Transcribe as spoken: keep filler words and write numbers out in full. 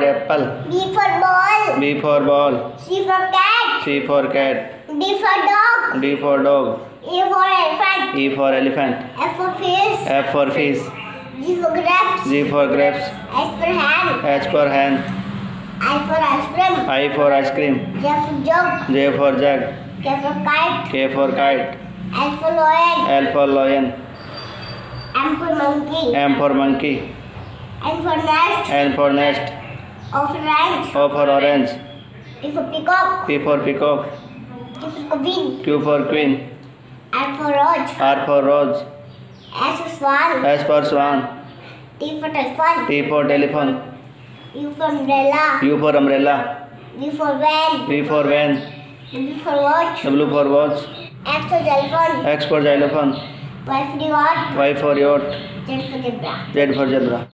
apple. B for ball. B for ball. C for cat. C for cat. D for dog. D for dog. E for elephant. E for elephant. F for fish. F for fish. G for grapes. G for grapes. H for hand. H for hand. I for ice cream. I for ice cream. J for jug. J for jug. K for kite. K for kite. L for lion. L for lion. M for monkey. M for monkey. N for nest. N for nest. O for orange. O for orange. P for peacock. P for peacock. Q for queen. Q for queen. R for rose. R for rose. S for swan. S for swan. T for telephone. T for telephone. U for umbrella. U for umbrella. V for van. V for van. W for watch. W for watch. X for xylophone. X for xylophone. Y for yacht. Y for yacht. Z for zebra. Z for zebra.